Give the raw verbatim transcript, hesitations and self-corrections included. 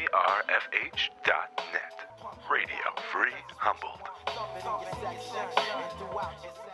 R F H dot net. Radio Free Humboldt.